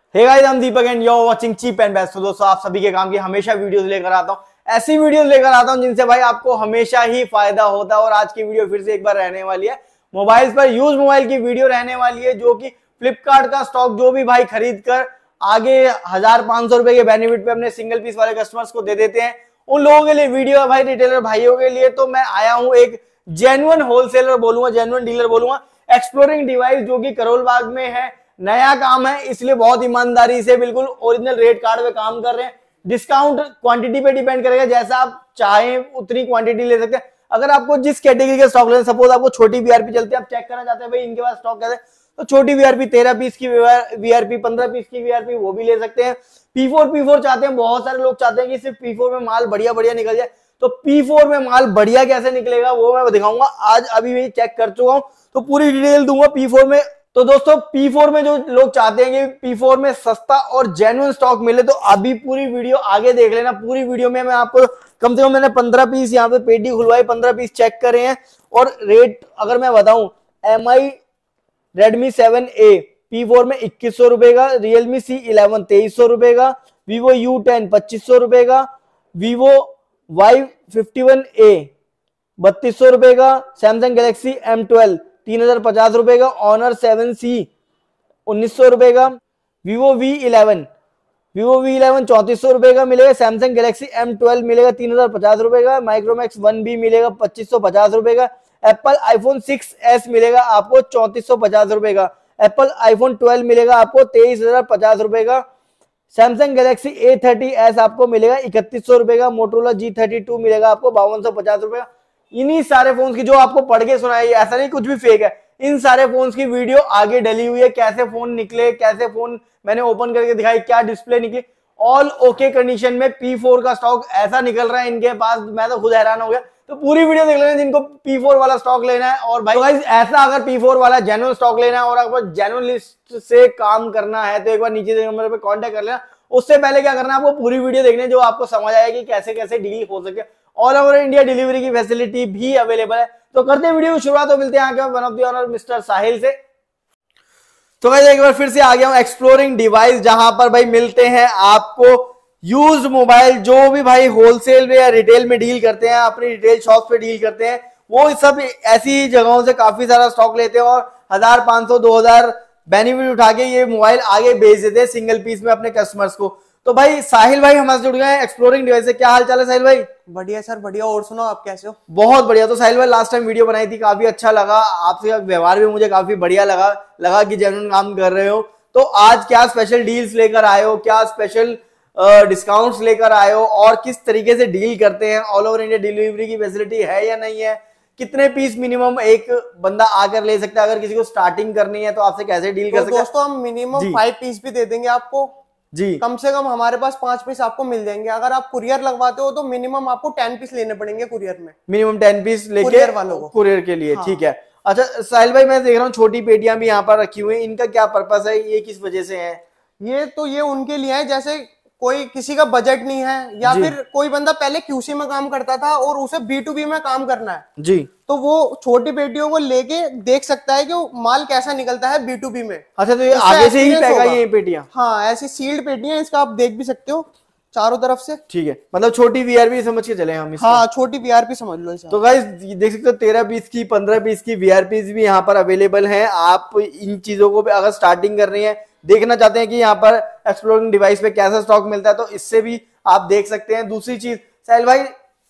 Hey guys, I'm Deepak and you're watching cheap and best. तो दोस्तों, आप सभी के काम की हमेशा वीडियोस लेकर आता हूं, ऐसी वीडियोस लेकर आता हूं जिनसे भाई आपको हमेशा ही फायदा होता है। और आज की वीडियो फिर से एक बार रहने वाली है मोबाइल्स पर, यूज मोबाइल की वीडियो रहने वाली है, जो कि फ्लिपकार्ट का स्टॉक जो भी भाई खरीद कर आगे 1500 रुपए के बेनिफिट पे अपने सिंगल पीस वाले कस्टमर्स को दे देते हैं, उन लोगों के लिए वीडियो है भाई, रिटेलर भाइयों के लिए। तो मैं आया हूं एक जेन्युइन होलसेलर बोलूंगा, जेन्युइन डीलर बोलूंगा, एक्सप्लोरिंग डिवाइस जो कि करोल बाग में है, नया काम है, इसलिए बहुत ईमानदारी से बिल्कुल ओरिजिनल रेट कार्ड पे काम कर रहे हैं। डिस्काउंट क्वांटिटी पे डिपेंड करेगा, जैसा आप चाहें उतनी क्वांटिटी ले सकते हैं। अगर आपको जिस कैटेगरी का स्टॉक लेना, सपोज आपको छोटी वीआरपी चलती है, आप चेक करना चाहते हैं भाई इनके पास स्टॉक कैसे, तो छोटी वीआरपी 13 पीस की वीआरपी, 15 पीस की वीआरपी, वो भी ले सकते हैं। P4 चाहते हैं, बहुत सारे लोग चाहते हैं कि सिर्फ P4 में माल बढ़िया बढ़िया निकल जाए, तो P4 में माल बढ़िया कैसे निकलेगा वो मैं दिखाऊंगा आज। अभी मैं चेक कर चुका हूं तो पूरी डिटेल दूंगा P4 में। तो दोस्तों, P4 में जो लोग चाहते हैं कि P4 में सस्ता और जेन्युइन स्टॉक मिले, तो अभी पूरी वीडियो आगे देख लेना। पूरी वीडियो में मैं आपको कम से कम मैंने 15 पीस यहाँ पे पेटी खुलवाई, 15 पीस चेक करे हैं। और रेट अगर मैं बताऊं, MI Redmi 7A P4 में 2100 रुपए का, Realme C11 2300 रुपए का, Vivo U10 2500 रुपए का, Vivo Y51A 3200 रुपए का, Samsung Galaxy M12 3050 रुपए का, Honor 7C 1900 रुपए का, Vivo V11 3400 रुपए का मिलेगा, Samsung Galaxy M12 मिलेगा 3050 रुपए का, Micromax 1B मिलेगा 2550 रुपए का, Apple iPhone 6s मिलेगा आपको 3450 रुपए का, Apple iPhone 12 मिलेगा आपको 23050 रुपए का, Samsung Galaxy A30s आपको मिलेगा 3100 रुपए का, Motorola G32 मिलेगा आपको 5250 रुपए का। इन्हीं सारे फोन की जो आपको पढ़ के सुनाई, ऐसा नहीं कुछ भी फेक है, इन सारे फोन की वीडियो आगे डली हुई है, कैसे फोन निकले, कैसे फोन मैंने ओपन करके दिखाई, क्या डिस्प्ले निकली, ऑल ओके कंडीशन में P4 का स्टॉक ऐसा निकल रहा है इनके पास, मैं तो खुद हैरान हो गया। तो पूरी वीडियो देख लेना जिनको P4 वाला स्टॉक लेना है। और भाई ऐसा अगर P4 वाला जेन्युइन स्टॉक लेना है और आपको जेन्युइन लिस्ट से काम करना है, तो एक बार नीचे नंबर पे कांटेक्ट कर लेना। उससे पहले क्या करना है, आपको पूरी वीडियो देखने, जो आपको समझ आएगी कैसे कैसे डील हो सके। ऑल ओवर इंडिया डिलीवरी की फैसिलिटी भी अवेलेबल है। तो करते हैं वीडियो की शुरुआत, तो मिलते हैं आगे one of the owner mister Sahil से। तो गाइस, एक बार फिर से आ गया हूं एक्सप्लोरिंग डिवाइस, जहां पर भाई मिलते हैं आपको यूज्ड मोबाइल। जो भी भाई होलसेल में या रिटेल में डील करते हैं, अपनी रिटेल शॉप पे डील करते हैं, वो सब ऐसी जगहों से काफी सारा स्टॉक लेते हैं और 1500 2000 बेनिफिट उठा के ये मोबाइल आगे भेज देते हैं सिंगल पीस में अपने कस्टमर्स को। तो भाई साहिल भाई हमारे जुड़ गए हैं एक्सप्लोरिंग डिवाइस से। क्या हाल चाल है साहिल भाई? बढ़िया सर, बढ़िया। और सुनाओ, आप कैसे हो? बहुत बढ़िया। तो साहिल भाई, लास्ट टाइम वीडियो बनाई थी, काफी अच्छा लगा, आपसे व्यवहार भी मुझे काफी बढ़िया लगा कि जेन्युइन काम कर रहे हो। तो आज क्या स्पेशल डील्स लेकर आए हो, क्या स्पेशल डिस्काउंट्स लेकर आए हो, और किस तरीके से डील करते हैं? ऑल ओवर इंडिया डिलीवरी की फैसिलिटी है या नहीं है? कितने पीस मिनिमम एक बंदा आकर ले सकता है? अगर किसी को स्टार्टिंग करनी है तो आपसे कैसे डील कर सकते हैं? दोस्तों, हम मिनिमम 5 पीस भी दे देंगे आपको जी। कम से कम हमारे पास 5 पीस आपको मिल जाएंगे। अगर आप कुरियर लगवाते हो तो मिनिमम आपको 10 पीस लेने पड़ेंगे कुरियर में, मिनिमम 10 पीस लेके कुरियर वालों को, कुरियर के लिए। हाँ। ठीक है। अच्छा साहिल भाई, मैं देख रहा हूँ छोटी पेटियां भी यहाँ पर रखी हुई हैं, इनका क्या पर्पस है, ये किस वजह से है? ये उनके लिए है, जैसे कोई किसी का बजट नहीं है, या फिर कोई बंदा पहले QC में काम करता था और उसे B2B में काम करना है जी, तो वो छोटी पेटियों को लेके देख सकता है कि वो माल कैसा निकलता है B2B में। अच्छा, तो ये आगे से ही पैगा ये पेटियां? हाँ, ऐसी सील्ड पेटियां, इसका आप देख भी सकते हो चारों तरफ से। ठीक है, मतलब छोटी वीआरपी समझ के चले हम इसको। हाँ, छोटी वीआरपी समझ लो इसे। तो गाइस देख सकते हो 13 पीस की, 15 पीस की वीआरपीज भी यहाँ पर अवेलेबल हैं। आप इन चीजों को अगर स्टार्टिंग कर रही है, देखना चाहते हैं कि यहाँ पर एक्सप्लोरिंग डिवाइस पे कैसा स्टॉक मिलता है, तो इससे भी आप देख सकते हैं। दूसरी चीज साहिल भाई,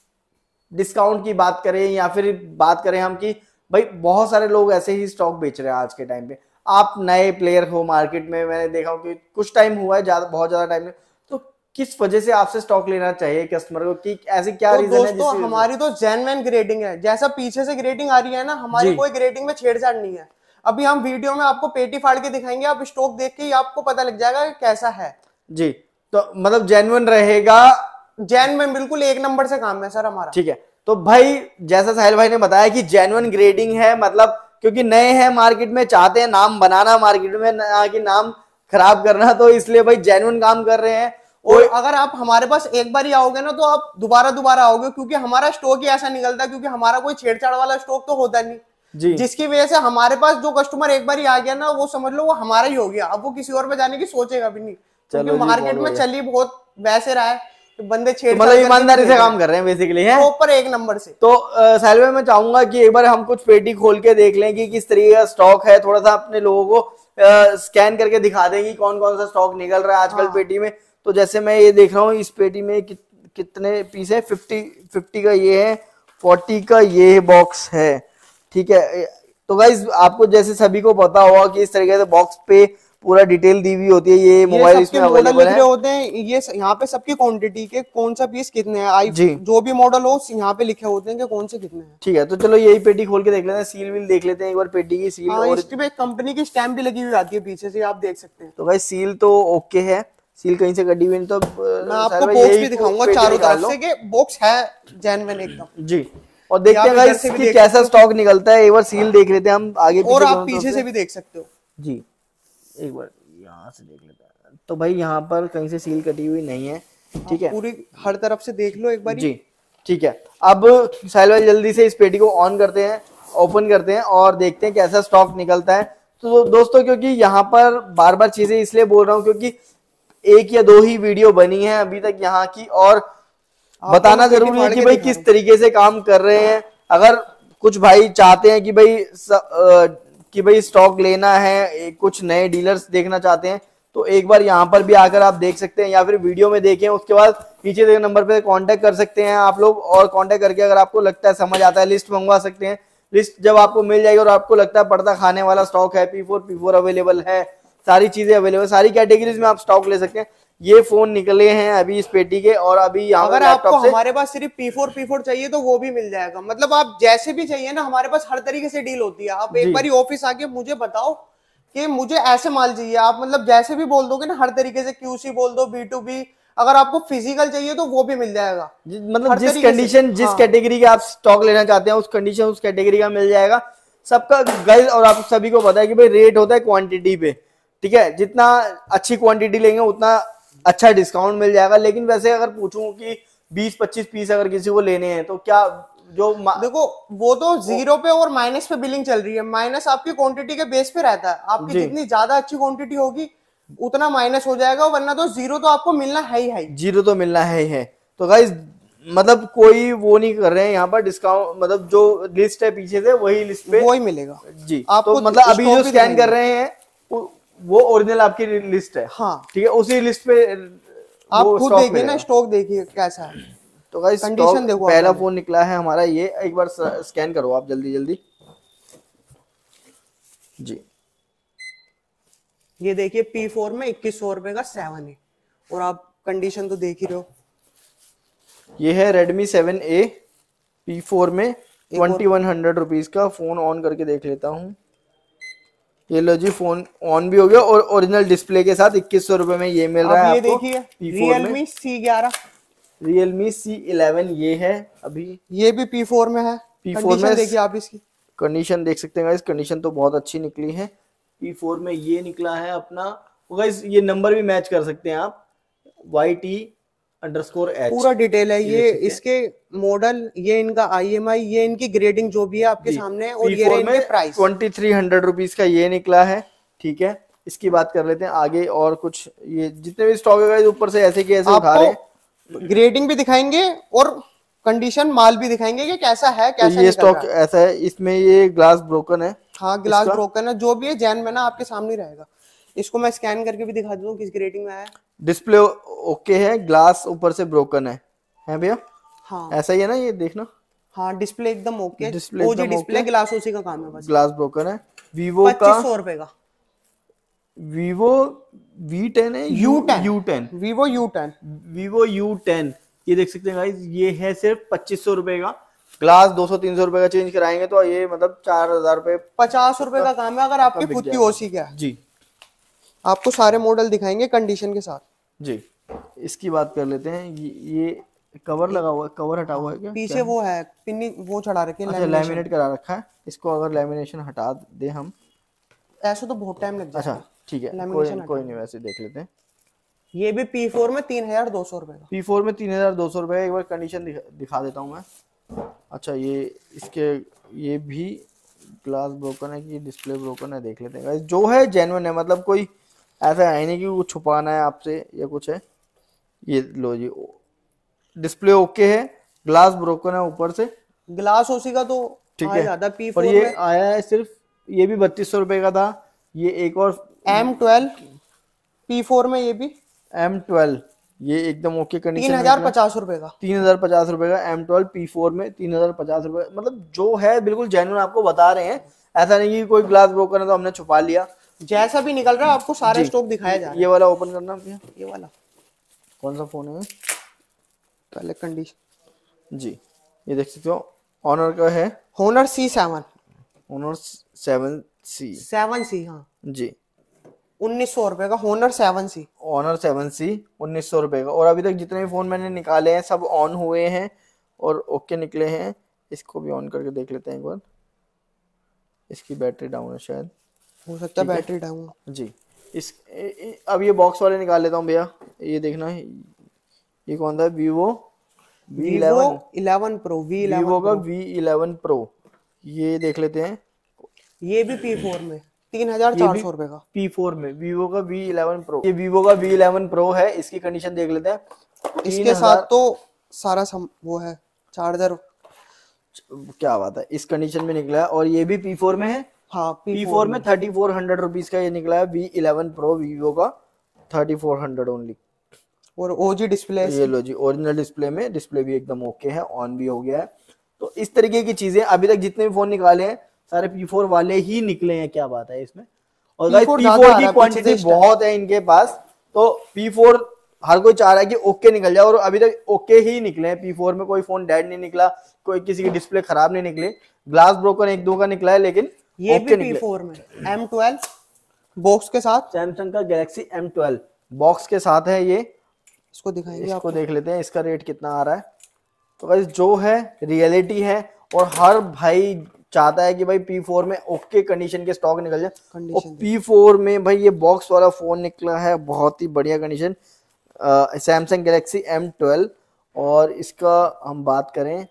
डिस्काउंट की बात करें या फिर बात करें हम कि भाई बहुत सारे लोग ऐसे ही स्टॉक बेच रहे हैं आज के टाइम पे। आप नए प्लेयर हो मार्केट में, मैंने देखा कि कुछ टाइम हुआ है, बहुत ज्यादा टाइम, तो किस वजह से आपसे स्टॉक लेना चाहिए कस्टमर को, कि ऐसे क्या रीजन है? दोस्तों, हमारी तो जेन्युइन ग्रेडिंग है, जैसा पीछे से ग्रेडिंग आ रही है ना, हमारी कोई ग्रेडिंग में छेड़छाड़ नहीं है। अभी हम वीडियो में आपको पेटी फाड़ के दिखाएंगे, आप स्टॉक देख के ही आपको पता लग जाएगा कैसा है जी। तो मतलब जेन्युइन रहेगा, जेन्युइन बिल्कुल एक नंबर से काम है सर हमारा। ठीक है। तो भाई जैसा साहिल भाई ने बताया कि जेन्युइन ग्रेडिंग है, मतलब क्योंकि नए हैं मार्केट में, चाहते हैं नाम बनाना मार्केट में, ना कि नाम खराब करना, तो इसलिए भाई जेन्युइन काम कर रहे हैं। और अगर आप हमारे पास एक बार ही आओगे ना, तो आप दोबारा आओगे, क्योंकि हमारा स्टॉक ही ऐसा निकलता है, क्योंकि हमारा कोई छेड़छाड़ वाला स्टॉक तो होता नहीं। जी। जिसकी वजह से हमारे पास जो कस्टमर एक बार ही आ गया ना, वो समझ लो वो हमारा ही हो गया, अब वो किसी और पे जाने की सोचेगा भी नहीं, क्योंकि चलो जी, मार्केट बहुत में बढ़िया। चली बहुत वैसे रहा है कि बंदे तो छेड़छाड़ मतलब करके भी ईमानदारी देख से रहे काम हैं कर रहे हैं बेसिकली है। प्रॉपर एक नंबर से। तो साहिल भाई मैं चाहूंगा कि एक बार हम कुछ पेटी खोल के देख लें कि किस तरीके का स्टॉक है, थोड़ा सा अपने लोगों को स्कैन करके दिखा दें कि कौन कौन सा स्टॉक निकल रहा है आजकल हाँ पेटी में। तो जैसे मैं ये देख रहा हूँ इस पेटी में कितने पीस है, 50 का ये है, 40 का ये बॉक्स है, ठीक है। तो गाइज आपको जैसे सभी को पता होगा कि इस तरीके से बॉक्स पे पूरा डिटेल दी हुई होती है, ये ये मोबाइल सबके इसमें मॉडल अवेलेबल लिख है। रहे होते हैं, ये यहाँ पे सबकी क्वांटिटी के कौन सा पीस कितने हैं, आई जी जो भी मॉडल हो यहाँ पे लिखे होते हैं कि कौन से कितने हैं। ठीक है, तो चलो यही पेटी खोल के देख लेते हैं, सील विल देख लेते हैं एक बार पेटी की सील। हाँ, और इस पे कंपनी की स्टैम्प भी लगी हुई आती है पीछे से, आप देख सकते हैं। तो भाई सील तो ओके है, सील कहीं से कटी हुई नहीं, तो मैं साहिल आपको भाई बॉक्स यही भी दिखाऊंगा पेटी चारों निकाल तरफ लो। से कि बॉक्स है जेन्युइन एकदम। जी, और ये देखते आप हैं इधर से गाइस भी कि देख कैसा सकते हो स्टॉक निकलता है। एक बार सील देख लेते हैं हम आगे और पीछे आप दोनों पीछे तरफ से भी देख सकते हो। जी, एक बार यहाँ से देख लेते हैं, तो भाई यहाँ पर कहीं से सील कटी हुई नहीं है, ठीक है। पूरी हर तरफ से देख लो एक बार। जी ठीक है, अब साहिल भाई जल्दी से इस पेटी को ऑन करते हैं, ओपन करते हैं और देखते हैं कैसा स्टॉक निकलता है। तो दोस्तों क्योंकि यहाँ पर बार बार चीजें इसलिए बोल रहा हूँ क्योंकि एक या दो ही वीडियो बनी है अभी तक यहाँ की, और बताना जरूरी है कि भाई किस तरीके से काम कर रहे हैं। अगर कुछ भाई चाहते हैं कि भाई स्टॉक लेना है, कुछ नए डीलर्स देखना चाहते हैं, तो एक बार यहाँ पर भी आकर आप देख सकते हैं, या फिर वीडियो में देखें, उसके बाद नीचे देखे नंबर पे कांटेक्ट कर सकते हैं आप लोग, और कांटेक्ट करके अगर आपको लगता है समझ आता है लिस्ट मंगवा सकते हैं। लिस्ट जब आपको मिल जाएगी और आपको लगता है पर्दा खाने वाला स्टॉक है, P4 अवेलेबल है, सारी चीजें अवेलेबल, सारी कैटेगरीज में आप स्टॉक ले सकते हैं। ये फोन निकले हैं अभी इस पेटी के, और अभी यहाँ अगर पर आपको लैपटॉप से हमारे पास सिर्फ P4 चाहिए तो वो भी मिल जाएगा, मतलब आप जैसे भी चाहिए ना, हमारे पास हर तरीके से डील होती है। आप एक जी। बार ऑफिस आके मुझे बताओ कि मुझे ऐसे माल चाहिए, आप मतलब जैसे भी बोल दोगे ना, हर तरीके से QC बोल दो, B2B, अगर आपको फिजिकल चाहिए तो वो भी मिल जाएगा। मतलब हर जिस तरीके से। कंडीशन जिस हाँ। कैटेगरी का आप स्टॉक लेना चाहते हैं उस कंडीशन उस कैटेगरी का मिल जाएगा सबका गाइस। और आप सभी को पता है कि भाई रेट होता है क्वांटिटी पे, ठीक है। जितना अच्छी क्वांटिटी लेंगे उतना अच्छा डिस्काउंट मिल जाएगा। लेकिन वैसे अगर पूछूं कि 20-25 पीस अगर किसी को लेने हैं तो क्या देखो, वो तो जीरो पे और माइनस पे बिलिंग चल रही है। माइनस आपकी क्वांटिटी के बेस पे रहता है, आपकी जी जितनी ज्यादा अच्छी क्वांटिटी होगी उतना माइनस हो जाएगा, वरना तो जीरो तो आपको मिलना है ही है। जीरो तो मिलना है ही है। तो गाइस मतलब कोई वो नहीं कर रहे हैं यहाँ पर डिस्काउंट, मतलब जो लिस्ट है पीछे से वही लिस्ट पे वो ही मिलेगा जी। आपको। तो मतलब अभी स्टॉक जो भी स्कैन कर दिखाएंगे। रहे हैं वो ओरिजिनल आपकी लिस्ट है, हाँ, ठीक है, उसी लिस्ट पे आप वो खुद स्टॉक देखिए ना, मिलेगा। स्टॉक देखिए कैसा है, तो गाइस स्टॉक कंडीशन देखो आप पहला पहले। फोन निकला है हमारा ये, एक बार स्कैन करो आप जल्दी जल्दी जी। ये देखिए P4 में 2100 रुपए का 7 है, और आप कंडीशन तो देख ही रहे हो। ये है Redmi 7A P4 में 2100 रुपीज का। फोन ऑन करके देख लेता हूँ। ये लो जी, फोन ऑन भी हो गया और ओरिजिनल डिस्प्ले के साथ 2100 रुपए में ये मिल रहा अब है ये आपको देखिए P4 में। Realme C11, Realme C11 ये है अभी ये भी P4 में है। P4 कंडीशन में देखिए आप इसकी। कंडीशन देख सकते हैं गाइस, कंडीशन तो बहुत अच्छी निकली है। P4 में ये निकला है अपना गाइस, ये नंबर भी मैच कर सकते हैं आप, YT_H पूरा डिटेल है ये देख सकते हैं। इसके मॉडल, ये इनका IMI, ये इनकी ग्रेडिंग जो भी है आपके जी, सामने है, और ये P4 रहे इनके में प्राइस। 2300 रुपीज का ये निकला है, ठीक है। इसकी बात कर लेते हैं आगे, और कुछ ये जितने भी स्टॉक है ऊपर से ऐसे के ऐसे उठा रहे हैं। आपको ग्रेडिंग भी दिखाएंगे और कंडीशन माल भी दिखाएंगे कि कैसा है, तो कैसा ये निकल रहा स्टॉक है। ऐसा है, इसमें ये ग्लास ब्रोकन है। हाँ, ग्लास इसका ब्रोकन है, जो भी है जैन में ना आपके सामने ही रहेगा। इसको मैं स्कैन करके भी दिखा दूं किस ग्रेडिंग में आया है। डिस्प्ले ओके है, ग्लास ऊपर से ब्रोकन है भैया, हाँ ऐसा ही है ना, ये देखना। हाँ, डिस्प्ले एकदम ओके, डिस्प्ले ओजी एकदम डिस्प्ले, ओके, ग्लास उसी का काम है बस। ग्लास ब्रोकन है। वीवो का 2500 रुपए का वीवो V10 है, U10 Vivo U10। Vivo U10 ये देख सकते हैं गाइस, ये है सिर्फ 2500 रुपए का। ग्लास 200-300 रुपए का चेंज कराएंगे तो ये मतलब 4000 रुपए 50 रुपए का काम है, अगर आपकी बिक खुद की जाएगा। ओसी क्या है। जी आपको सारे मॉडल दिखाएंगे कंडीशन के साथ। जी, इसकी बात कर लेते हैं। ये कवर लगा हुआ है, कवर हटा हुआ है क्या? पीछे वो है पिन्नी, वो चढ़ा रखे हैं, अच्छा, लैमिनेशन। लैमिनेट करा रखा है। इसको अगर लैमिनेशन हटा दे हम, ऐसा तो बहुत टाइम लग जाएगा। अच्छा ठीक है, लैमिनेशन कोई नहीं, वैसे देख लेते हैं। ये भी P4 में 3200 रुपए का। P4 में 3200 रुपए। एक बार कंडीशन दिखा देता हूँ मैं। अच्छा, ये इसके ये भी ग्लास ब्रोकन है कि डिस्प्ले ब्रोकन है देख लेते हैं गाइस। जो है जेन्युइन है, मतलब कोई ऐसा है नहीं कि कुछ छुपाना है आपसे या कुछ है। ये लो जी, डिस्प्ले ओके है, ग्लास ब्रोकन है ऊपर से, ग्लास ओसी का तो ठीक आ है। जाता पी और फोर ये में। आया है सिर्फ, ये भी 3200 रुपये का था। ये एक और M12 P4 में ये भी M12, ये एकदम ओके तीन कंडीशन में हजार निकला। पचास रुपए का। 3050 रुपये का M12 P4 में 3050 रुपये, मतलब जो है बिल्कुल जेन्युइन आपको बता रहे हैं। ऐसा नहीं कि कोई ग्लास ब्रोकन है तो हमने छुपा लिया। जैसा भी निकल रहा है आपको सारा जी, स्टॉक दिखाया जा रहा ये वाला ओपन करना भैया। है। ये वाला कौन सा फोन है? पहले कंडीशन। जी, ये देख सकते हो, ऑनर का है, honour C7 honour 7C। 7C, हाँ, जी, 1900 रुपए का होनर 7C। ऑनर 7C 1900 रुपये का। और अभी तक जितने भी फ़ोन मैंने निकाले हैं सब ऑन हुए हैं और ओके निकले हैं। इसको भी ऑन करके देख लेते हैं एक बार। इसकी बैटरी डाउन है शायद, हो सकता है ठीक है। Battery down. जी, अब ये बॉक्स वाले निकाल लेता हूँ भैया। ये देखना है, ये कौन था? Vivo Vivo V11, 11 Pro, V11 Vivo का Pro। V11 pro. ये देख लेते हैं। ये भी P4 में ये भी 3400 रुपए का। P4 में वीवो का V11 प्रो। ये वीवो का V11 प्रो है। इसकी कंडीशन देख लेते हैं। इसके साथ तो सारा वो है चार्जर। क्या बात है, इस कंडीशन में निकला है। और ये भी P4 में है। हाँ, P4 में 3400 रुपीज का ये निकला है V11 प्रो वीवो का, 3400 ओनली। और ओजी डिस्प्ले। ये लो जी, ओरिजिनल डिस्प्ले में, डिस्प्ले भी एकदम ओके है, ऑन भी हो गया है। तो इस तरीके की चीजें अभी तक जितने भी फोन निकाले हैं सारे P4 वाले ही निकले हैं। क्या बात है इसमें। और गाइस P4 P4 ज्यादा आ की रहा है, क्वांटिटी पीछे से बहुत है इनके पास। तो P4 हर कोई चाह रहा है कि ओके निकल जाए, और अभी तक ओके ही निकले हैं। P4 में कोई फोन डेड नहीं निकला, कोई किसी की डिस्प्ले खराब नहीं निकली। ग्लास ब्रोकन एक दो का निकला है, लेकिन ये ओके भी निकले। P4 में M12 बॉक्स के साथ। सैमसंग का गैलेक्सी M12 बॉक्स के साथ है ये। इसको दिखाएंगे इसको आपको। देख लेते हैं, इसका रेट कितना आ रहा है। तो गाइस जो है रियलिटी है, और हर भाई चाहता है कि भाई P4 में ओके कंडीशन के स्टॉक निकल जाए। और कंडीशन P4 में भाई ये बॉक्स वाला फोन निकला है, बहुत ही बढ़िया कंडीशन, सैमसंग गैलेक्सी M12। और इसका हम बात करें,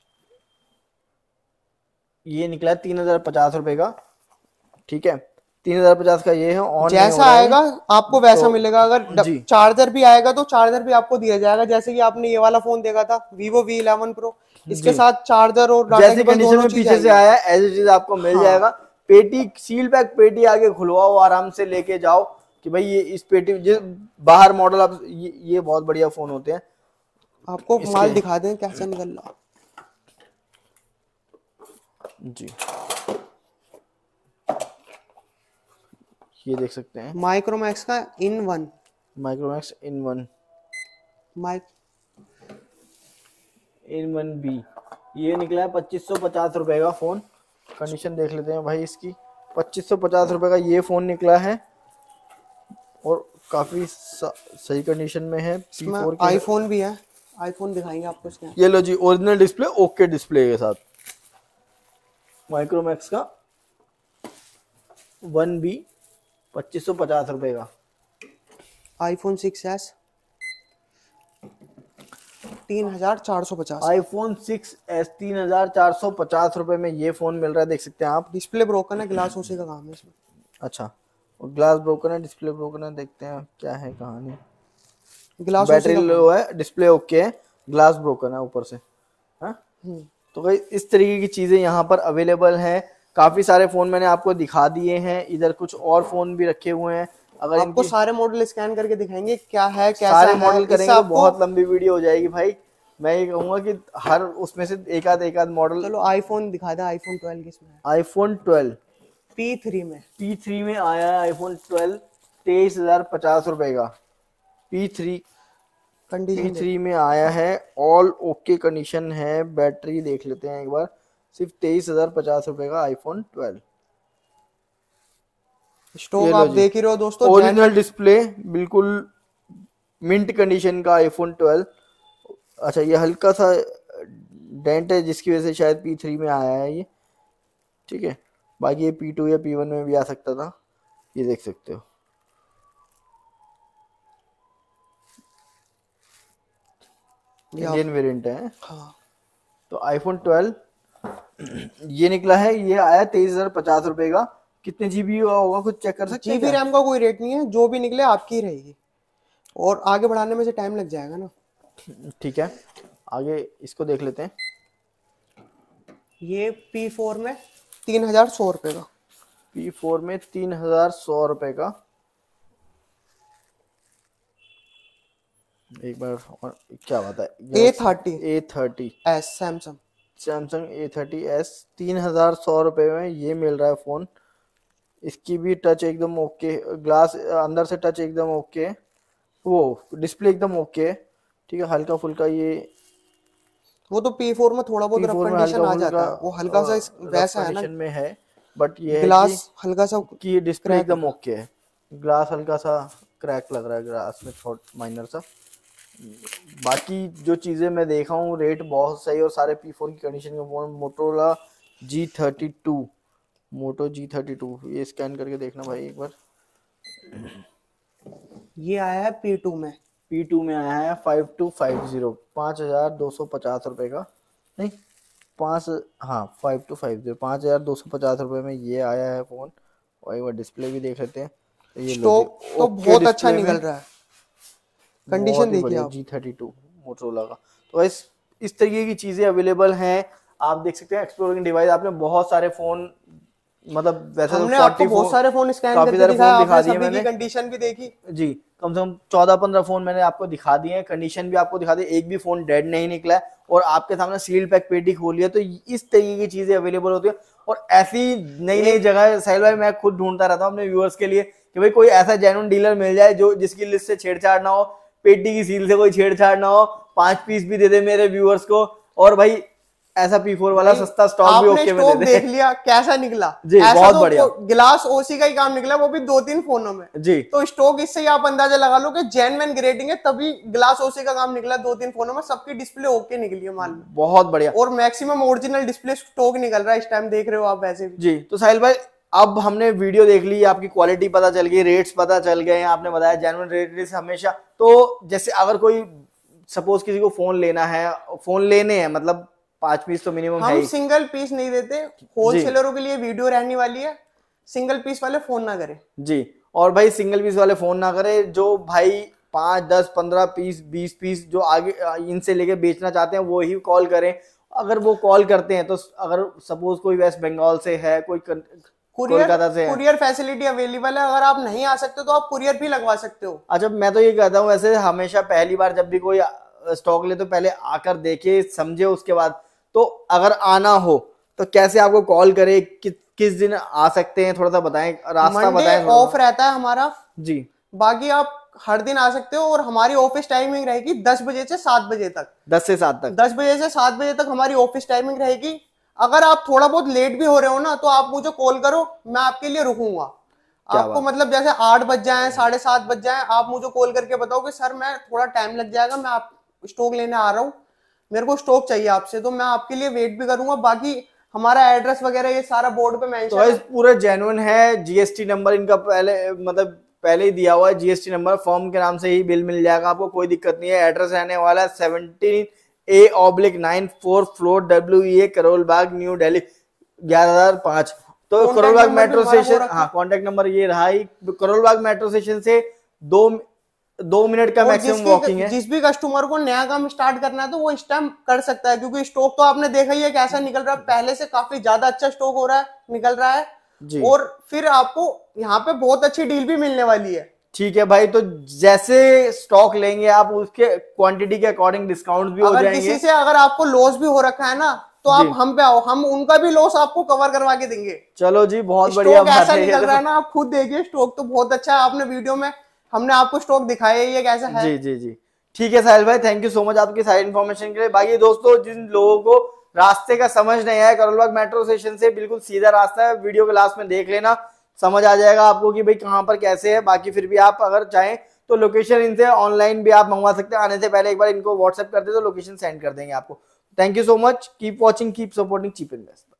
ये निकला है 3050 रुपये का, ठीक है। 3050 का ये है, ऑन नहीं हो जैसा रहा है। आएगा आपको वैसा तो मिलेगा। अगर जी, चार्जर भी आएगा तो चार्जर भी आपको दिया जाएगा। जैसे कि आपने ये वाला फोन देखा था Vivo V11 Pro, इसके जी, साथ चार्जर और डाटा जैसी केबल कंडीशन दोनों में चीज पीछे से आएगी। आया है एज इट इज आपको मिल हाँ, जाएगा। पेटी सील पैक पेटी आगे खुलवाओ, आराम से लेके जाओ कि भाई ये इस पेटी बाहर मॉडल आप ये बहुत बढ़िया फोन होते हैं आपको इसके। माल दिखा दें कैसा निकल रहा। जी, ये देख सकते हैं, माइक्रोमैक्स का in Micromax in one B. ये निकला है 2550 रुपये का फोन। कंडीशन देख लेते हैं भाई इसकी। 2550 रुपये का ये फोन निकला है, और काफी सही कंडीशन में है। इसमें P4 के आईफोन भी है। आईफोन दिखाएंगे आपको इसके। ये लो जी, ओरिजिनल डिस्प्ले, ओके डिस्प्ले के साथ, माइक्रोमैक्स का 1B 2550 रुपये का। IPhone 6s 3450। आईफोन 6s 3450 रुपये में ये फोन मिल रहा है, देख सकते हैं आप। डिस्प्ले ब्रोकन है, ग्लास उसी का काम है इसमें। अच्छा, और ग्लास ब्रोकन है, डिस्प्ले ब्रोकन है, देखते हैं क्या है कहानी। ग्लास बैटरी उसी का लो है, डिस्प्ले ओके है, ग्लास ब्रोकन है ऊपर से। हाँ, तो भाई इस तरीके की चीजें यहाँ पर अवेलेबल हैं। काफी सारे फोन मैंने आपको दिखा दिए हैं, इधर कुछ और फोन भी रखे हुए हैं। अगर आपको इनकी सारे मॉडल स्कैन करके दिखाएंगे क्या है कैसा सारे है। मॉडल इससे करेंगे तो आपको बहुत लंबी वीडियो हो जाएगी भाई। मैं ये कहूंगा कि हर उसमें से एक आध मॉडल। चलो आईफोन दिखा दे। आईफोन 12 किसमें है? आईफोन 12 P3 में। P3 में आया है आईफोन 12 23,050 रुपये का। P3 कंडीशन P3 में आया है, ऑल ओके कंडीशन है। बैटरी देख लेते हैं एक बार। सिर्फ 23,050 रुपये का आईफोन 12। स्टॉक ये लो आप जी, देख ही रहे हो दोस्तों। ओरिजिनल डिस्प्ले, बिल्कुल मिंट कंडीशन का आईफोन 12। अच्छा, ये हल्का सा डेंट है जिसकी वजह से शायद P3 में आया है ये, ठीक है। बाकी ये P2 या P1 में भी आ सकता था, ये देख सकते हो। इंडियन वेरिएंट है। हाँ, तो आईफोन 12 ये निकला है, ये आया 23,050 रुपए का। कितने जीबी होगा कुछ चेक कर सकते हैं जीबी क्या? रैम का कोई रेट नहीं है, जो भी निकले आपकी ही रहेगी, और आगे बढ़ाने में से टाइम लग जाएगा ना। ठीक है, आगे इसको देख लेते हैं। ये P4 में 3,100 रुपए का। P4 में 3,100 रुपए का। एक बार और क्या बात है, A30 A30s Samsung. Samsung A30s 3,100 रुपए में ये मिल रहा है फोन। इसकी भी टच एकदम ओके, ग्लास अंदर से टच एकदम ओके, वो डिस्प्ले एकदम ओके। ठीक है, हल्का फुल्का ये, वो तो P4 में थोड़ा बहुत रफ P4 में कंडीशन हल्का आ फुल्का जाता है, वो हल्का सा वैसा है ना, कंडीशन में है, बट ये है ग्लास हल्का सा कि डिस्प्ले क्रैक एकदम ओके है। ग्लास हल्का सा क्रैक लग रहा है, ग्लास में थोड़ा माइनर सा। बाकी जो चीज़ें मैं देखा हूँ, रेट बहुत सही और सारे P4 की कंडीशन के फोन। मोटोरोला G32, मोटो G32, ये स्कैन करके देखना भाई एक बार। ये आया है P2 में। P2 में आया है 5250, 5,250 रुपए का, नहीं 5, हाँ 5250, 5,250 रुपए में ये आया है फोन। और एक बार डिस्प्ले भी देख लेते हैं। तो ये लो स्टॉक जी, तो ओके बहुत अच्छा डिस्प्ले में, निकल रहा है, बहुत कंडीशन ही देखिए बढ़िया आप। G32 मोटरोला का। तो इस तरीके की चीजें अवेलेबल हैं, आप देख सकते हैं। एक्सप्लोरिंग डिवाइस, आपने बहुत सारे फोन, मतलब वैसे तो हमने 40 आपको बहुत फोन, सारे फोन स्कैन काफी करके सारे दिखाया, फोन दिखा आपने दिए सभी की मैंने कंडीशन भी देखी। जी। कम से कम 14-15 फोन मैंने आपको दिखा दिए हैं, कंडीशन भी आपको दिखा दी, एक भी फोन डेड नहीं निकला है, और आपके सामने सील पैक पेटी खोली है। तो इस तरीके की चीजें अवेलेबल होती है, और ऐसी नई नई जगह साहिल भाई मैं खुद ढूंढता रहता हूँ अपने व्यूअर्स के लिए कि भाई कोई ऐसा जेन्युइन डीलर मिल जाए जो जिसकी लिस्ट से छेड़छाड़ ना हो, पेटी की सील से कोई छेड़छाड़ ना हो, 5 पीस भी दे दे मेरे व्यूअर्स को, और भाई ऐसा P4 वाला भाई, सस्ता स्टॉक भी आपने ओके में स्टॉक दे देख दे। लिया कैसा निकला। जी, ऐसा बहुत तो बढ़िया। ग्लास ओसी का ही काम निकला, वो भी 2-3 फोनों में। जी तो स्टॉक इससे ही आप अंदाजा लगा लो कि जेन्युइन ग्रेडिंग है, तभी ग्लास ओसी का काम निकला 2-3 फोनों में, सबकी डिस्प्ले ओके निकली है माल में, बहुत बढ़िया। और मैक्सिमम ओरिजिनल डिस्प्ले स्टॉक निकल रहा है इस टाइम, देख रहे हो आप वैसे भी। जी तो साहिल भाई, अब हमने वीडियो देख ली, आपकी क्वालिटी पता चल गई, रेट्स पता चल गए हैं, आपने बताया जेन्युइन रेट हमेशा। तो जैसे अगर कोई सपोज किसी को फोन लेना है, फोन लेने हैं, मतलब 5 पीस तो मिनिमम है हम ही। सिंगल पीस नहीं देते, होलसेलरों के लिए वीडियो रहने वाली है, सिंगल पीस वाले फोन ना करें। जी, और भाई सिंगल पीस वाले फोन ना करे, जो भाई 5, 10, 15 पीस, 20 पीस जो आगे इनसे लेके बेचना चाहते हैं वो ही कॉल करें। अगर वो कॉल करते हैं तो अगर सपोज कोई वेस्ट बंगाल से है, कोई कोलकाता से है। कुरियर फैसिलिटी अवेलेबल है, अगर आप नहीं आ सकते तो आप कुरियर भी लगवा सकते हो। अच्छा, मैं तो ये कहता हूँ वैसे हमेशा पहली बार जब भी कोई स्टॉक ले तो पहले आकर देखे समझे उसके बाद। तो अगर आना हो तो कैसे आपको कॉल करे, किस दिन आ सकते हैं, थोड़ा सा बताएं, रास्ता मंडे बताएं थोड़ा ऑफ सा। रहता है हमारा, जी, बाकी आप हर दिन आ सकते हो, और हमारी ऑफिस टाइमिंग रहेगी 10 बजे से 7 बजे तक। 10 से 7 तक। 10 बजे से 7 बजे तक हमारी ऑफिस टाइमिंग रहेगी। अगर आप थोड़ा बहुत लेट भी हो रहे हो ना, तो आप मुझे कॉल करो, मैं आपके लिए रुकूंगा। क्या आपको बात। मतलब जैसे 8 बज जाए, 7:30 बज जाए, आप मुझे कॉल करके बताओ कि सर मैं थोड़ा टाइम लग जाएगा, मैं आप स्टॉक लेने आ रहा हूँ, मेरे को स्टॉक चाहिए आपसे, तो मैं आपके लिए वेट भी करूंगा। बाकी हमारा एड्रेस वगैरह ये सारा बोर्ड पे तो मेंशन भाई है। पूरा जेन्युइन है, जीएसटी नंबर इनका पहले, मतलब पहले ही दिया हुआ है, जीएसटी नंबर, फॉर्म के नाम से ही बिल मिल जाएगा आपको, कोई दिक्कत नहीं है। एड्रेस रहने वाला है 17A/9 4th floor WEA Karol Bagh new Delhi 11,005। तो करोल बाग मेट्रो स्टेशन, हाँ कॉन्टेक्ट नंबर ये रहा ही। करोल बाग मेट्रो स्टेशन से 2 मिनट का और मैक्सिमम वॉकिंग है। जिस भी कस्टमर को नया काम स्टार्ट करना है तो वो इस टाइम कर सकता है, क्योंकि स्टॉक तो आपने देखा ही है कैसा निकल रहा है, पहले से काफी ज्यादा अच्छा स्टॉक हो रहा है, निकल रहा है। जी और फिर आपको यहाँ पे बहुत अच्छी डील भी मिलने वाली है। ठीक है भाई, तो जैसे स्टॉक लेंगे आप उसके क्वांटिटी के अकॉर्डिंग डिस्काउंट भी हो अगर जाएंगे। किसी से अगर आपको लॉस भी हो रखा है ना, तो आप हम पे आओ, हम उनका भी लॉस आपको कवर करवा के देंगे। चलो जी, बहुत बढ़िया स्टॉक बात ऐसा है निकल रहा है ना, आप खुद देखिए, स्टॉक तो बहुत अच्छा है। आपने वीडियो में हमने आपको स्टॉक दिखाया ही है कैसा है। जी जी जी, ठीक है साहिल भाई, थैंक यू सो मच आपकी सारी इन्फॉर्मेशन के लिए। बाकी दोस्तों, जिन लोगों को रास्ते का समझ नहीं आया, करोल बाग मेट्रो स्टेशन से बिल्कुल सीधा रास्ता है, वीडियो के लास्ट में देख लेना, समझ आ जाएगा आपको कि भाई कहाँ पर कैसे है। बाकी फिर भी आप अगर चाहें तो लोकेशन इनसे ऑनलाइन भी आप मंगवा सकते हैं, आने से पहले एक बार इनको व्हाट्सएप कर दे तो लोकेशन सेंड कर देंगे आपको। Thank you so much, keep watching, keep supporting cheap invest.